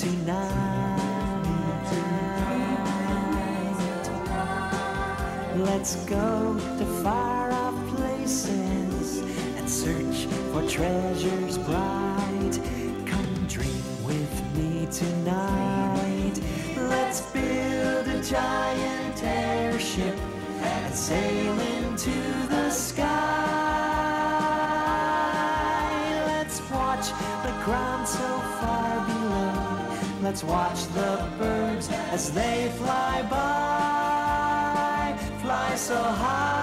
tonight. Let's go to far-off places and search for treasures bright. Come dream with me tonight. Let's build a giant airship and sail into the sky. Let's watch the ground so far below. Let's watch the birds as they fly by. Fly so high.